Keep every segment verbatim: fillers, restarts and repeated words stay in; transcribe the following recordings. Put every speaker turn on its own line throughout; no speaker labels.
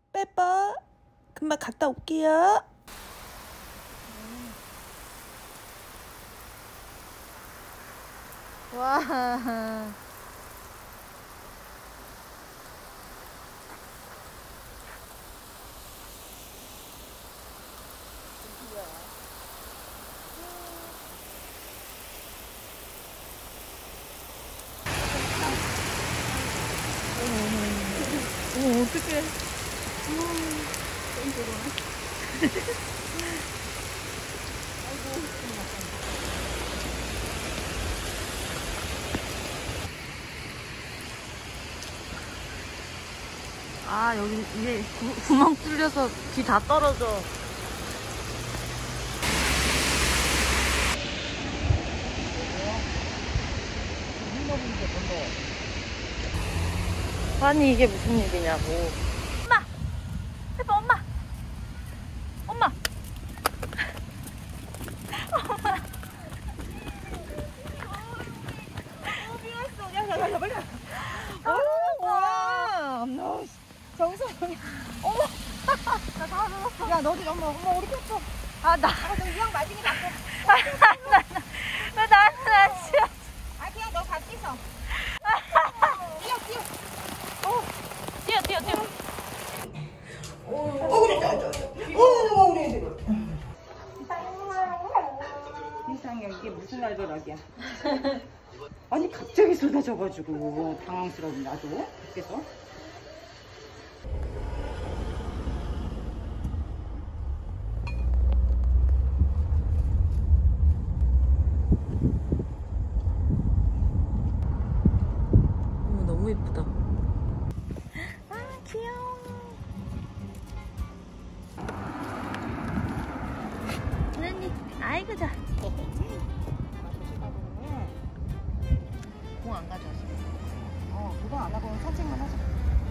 빼봐. 금방 갔다 올게요.
와. 오, 어떡해. 아, 여기 이게 구, 구멍 뚫려서 귀 다 떨어져. 아니, 이게 무슨 일이냐고. 엄마! 해봐, 엄마! 엄마! 엄마! 어, 미웠어. 야, 야, 야, 빨리. 어, 뭐야. 너, 정서. 어머! 나 다 들었어. 야, 너도 엄마, 엄마, 우리 꼈어. 아, 나. 아, 너 이왕 맞으니 맞고. 나, 나, 나, 나, 나, 싫어. 아, 그냥 너 같이 있어. 뛰어, 뛰어. 어, 뛰어, 뛰어, 뛰어.
어, 그래, 저, 저, 저. 어, 우리 애들.
세상에 이게 무슨 알벼락이야. 아니 갑자기 쏟아져가지고 당황스러운 나도 밖에서.
어머, 너무 예쁘다. 아, 귀여워. 언니, 아이고, 자. 공 안 가져왔어.
어 그거 안 하고 산책만 하자.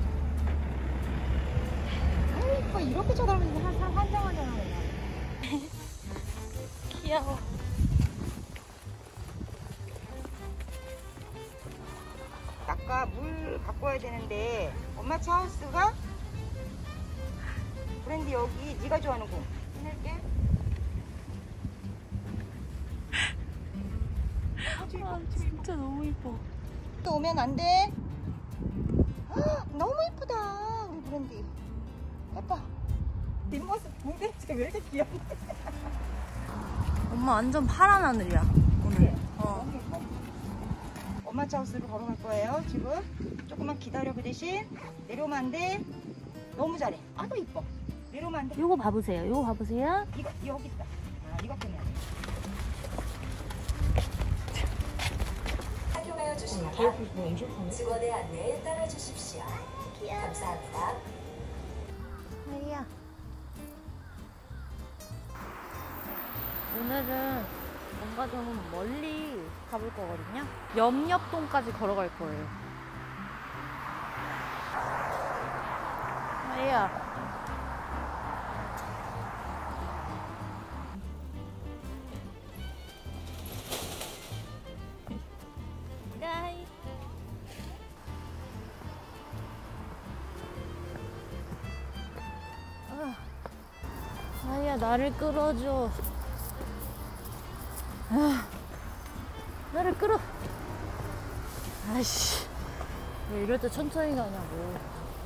아이 이뻐. 이렇게 쳐다보는데 한 한 환장하잖아 그냥.
귀여워.
아까 물 갖고 와야 되는데 엄마 차 하우스가 브랜디 여기 네가 좋아하는 공 해낼게.
아, 진짜 너무 예뻐.
또 오면 안 돼. 헉, 너무 예쁘다 우리 브랜디. 예뻐. 뒷모습 도대체 왜 이렇게 귀엽냐.
엄마 완전 파란 하늘이야, 오늘. 어.
너무 예뻐. 엄마 차 하우스로 걸어갈 거예요. 지금 조금만 기다려. 그 대신 내려오면 안 돼. 너무 잘해. 아도 이뻐. 내려오면 안 돼.
요거 봐보세요. 요거 봐보세요.
이거 여기 있다. 아 이거 보면 돼.
착용하여 주시거나 직원의 안내에 따라 주십시오. 감사합니다.
하이야. 오늘은 뭔가 좀 멀리 가볼 거거든요. 염렵동까지 걸어갈 거예요. 하이야. 하이. 아, 하이야, 나를 끌어줘. 아, 나를 끌어. 아이씨, 왜 이럴 때 천천히 가냐고.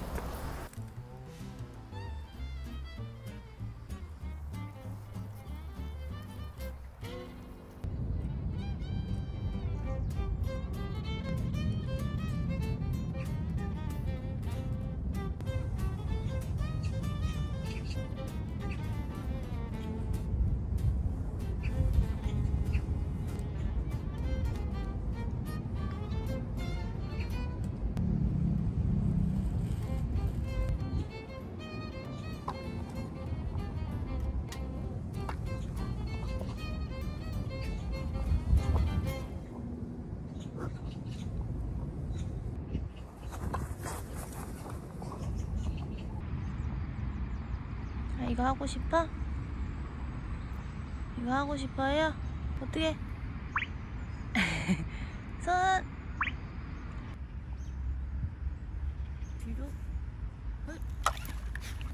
아, 이거 하고 싶어? 이거 하고 싶어요? 어떻게? 손 뒤로.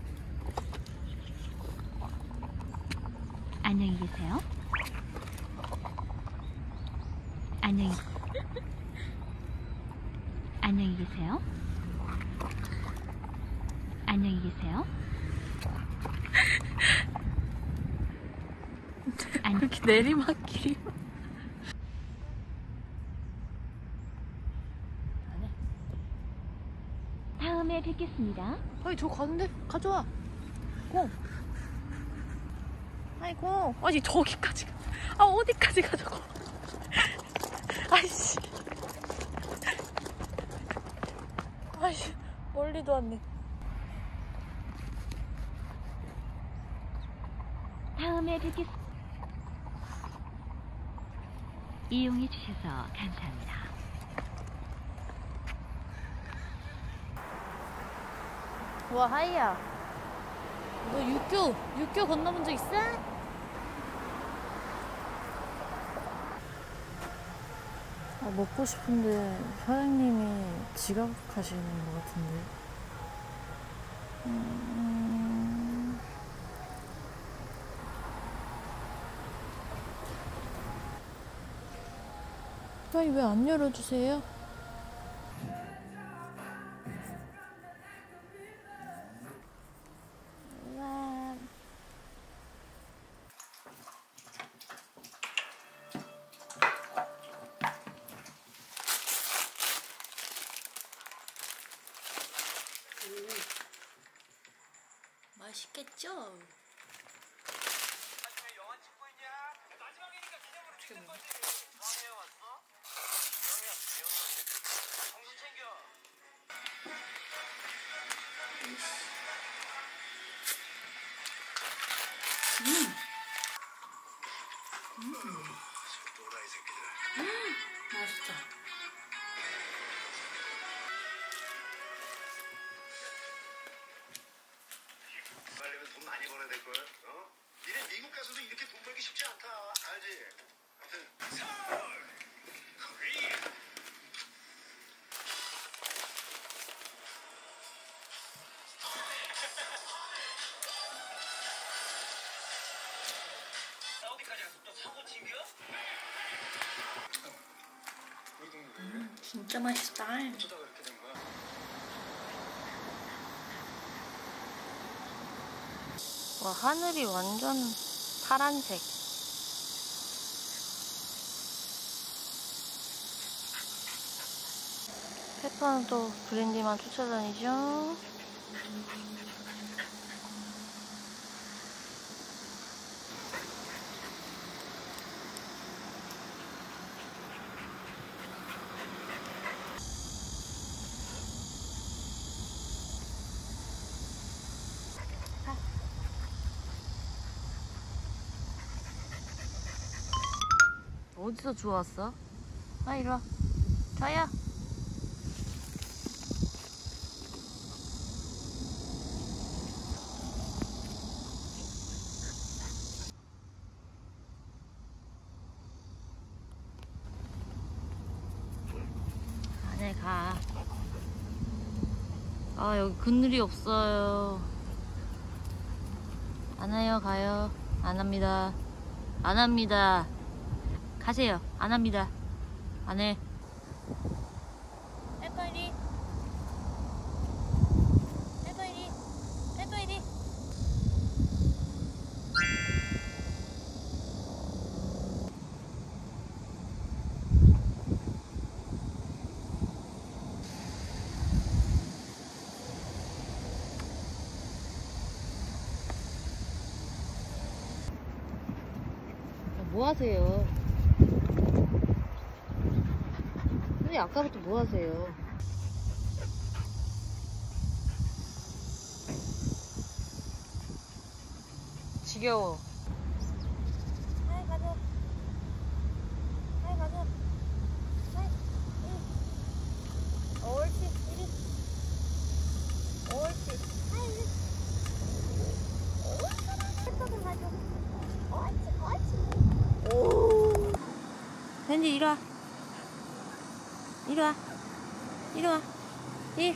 안녕히 계세요. 안녕히 안녕히 계세요. 안녕히 계세요.
이렇게 내리막길이.
다음에 뵙겠습니다.
아니 저 가는데? 가져와. 고. 아이고. 아니 저기까지 가. 아 어디까지 가자고. 아이씨. 아이씨 멀리도 왔네.
다음에 뵙겠습니다. 이용해 주셔서 감사합니다.
와 하이야. 너 육교 육교 건너본 적 있어?
아, 먹고 싶은데 사장님이 지각하시는 것 같은데. 음... 아니 왜 안 열어주세요?
맛있겠죠?
영화 찍고 있냐? 마지막이니까 기념으로 찍는 거지. 영화에 왔어? 영이야, 영. 정신 챙겨. 또라이 새끼들.
맛있다.
빨리면 돈 많이 벌어야 될 걸. 어? 니네 미국 가서도 이렇게 돈 벌기 쉽지 않다. 알지? 아무튼 서울, 코리아. 나 어디까지 가서 또 사고 튕겨? 우리 동네
진짜 맛있다.
어쩌다가 이렇게 된 거야?
와 하늘이 완전 파란색. 페퍼는 또 브랜디만 쫓아다니죠. 어디서 주웠어? 아 이리 와. 자야. 안에 가. 아 여기 그늘이 없어요. 안 해요. 가요. 안 합니다. 안 합니다. 가세요. 안 합니다. 안 해. 해 빨리. 해 빨리. 해 빨리. 뭐 하세요? 근데 아까부터 뭐 하세요? 지겨워. 하이 가자. 하이 가자. 하이. 응. 옳지. 이리. 옳지. 하이. 옳지. 가자. 옳지. 옳지. 오. 샌디 이리 와. 이리 와. 이리 와. 이.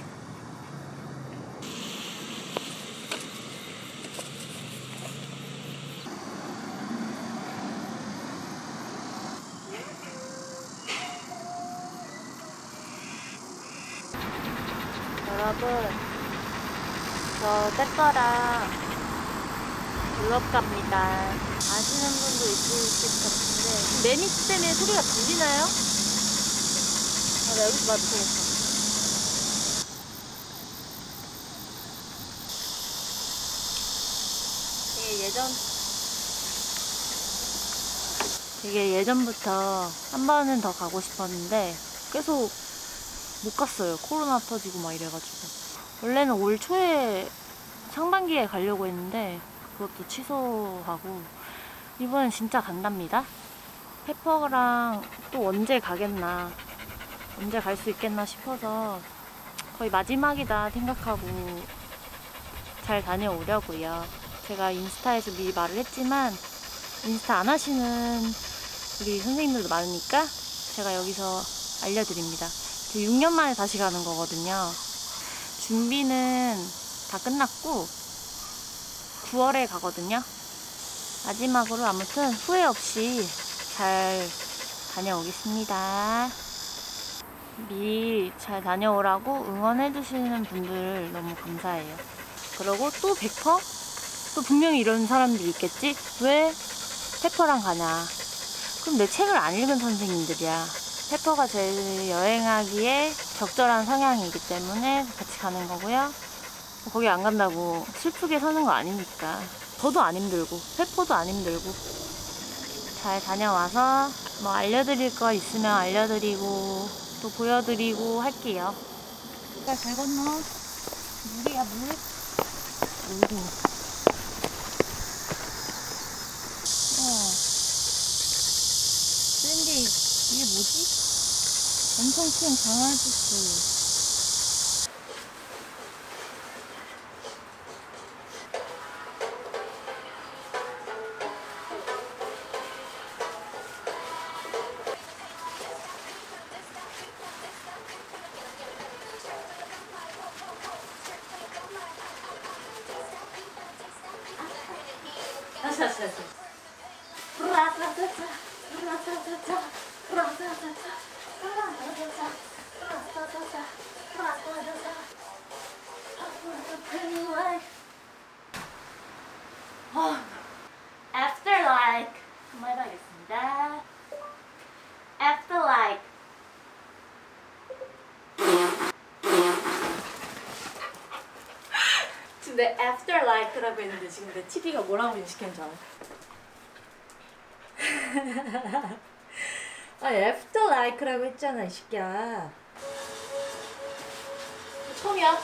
여러분, 저 페퍼랑 유럽 갑니다. 아시는 분도 있으실 것 같은데 매미스 때문에 소리가 들리나요? 아, 나 여기서 봐도 되겠어. 되게 예전 되게 예전부터 한 번은 더 가고 싶었는데 계속 못 갔어요. 코로나 터지고 막 이래가지고. 원래는 올 초에 상반기에 가려고 했는데 그것도 취소하고 이번엔 진짜 간답니다. 페퍼랑 또 언제 가겠나, 언제 갈 수 있겠나 싶어서 거의 마지막이다 생각하고 잘 다녀오려고요. 제가 인스타에서 미리 말을 했지만 인스타 안 하시는 우리 선생님들도 많으니까 제가 여기서 알려드립니다. 육 년 만에 다시 가는 거거든요. 준비는 다 끝났고 구월에 가거든요. 마지막으로 아무튼 후회 없이 잘 다녀오겠습니다. 미리 잘 다녀오라고 응원해주시는 분들 너무 감사해요. 그리고 또 백 퍼센트 또 분명히 이런 사람들이 있겠지? 왜 페퍼랑 가냐? 그럼 내 책을 안 읽은 선생님들이야. 페퍼가 제일 여행하기에 적절한 성향이기 때문에 같이 가는 거고요. 거기 안 간다고 슬프게 사는 거 아니니까. 저도 안 힘들고 페퍼도 안 힘들고 잘 다녀와서 뭐 알려드릴 거 있으면 알려드리고 또 보여드리고 할게요.
나 잘 건너. 물이야 물.
물이. 어. 근데 이게 뭐지? 엄청 큰 강아지수. Afterlife 한번 해봐야겠습니다. Afterlife. 지금 내 Afterlife라고 했는데 지금 내 티비가 뭐라고 인식한 줄 알아? 아, Afterlife라고 했잖아 이 새끼야. 처음이야.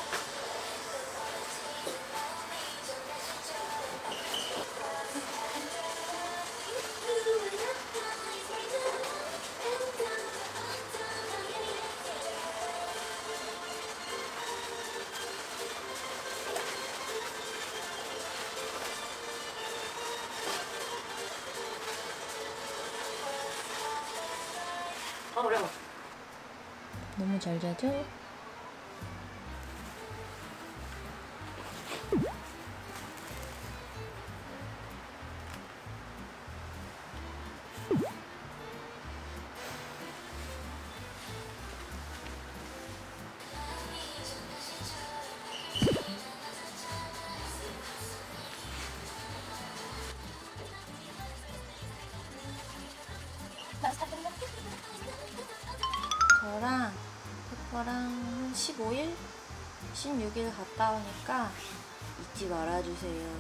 아, 어려워.
너무 잘 자죠?
저랑 페퍼랑 한 십오 일? 십육 일 갔다 오니까 잊지 말아주세요.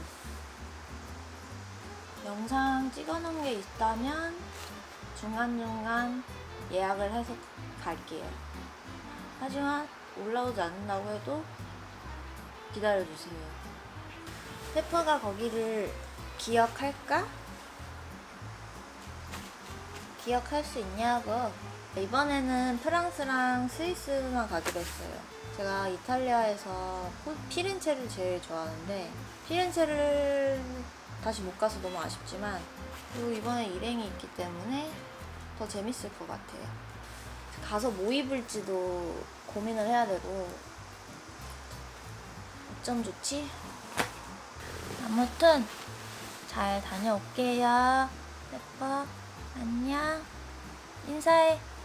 영상 찍어놓은 게 있다면 중간중간 예약을 해서 갈게요. 하지만 올라오지 않는다고 해도 기다려주세요. 페퍼가 거기를 기억할까? 기억할 수 있냐고. 이번에는 프랑스랑 스위스만 가기로 했어요. 제가 이탈리아에서 피렌체를 제일 좋아하는데 피렌체를 다시 못 가서 너무 아쉽지만 그리고 이번에 일행이 있기 때문에 더 재밌을 것 같아요. 가서 뭐 입을지도 고민을 해야 되고 어쩜 좋지? 아무튼 잘 다녀올게요. 예뻐. 안녕. 인사해.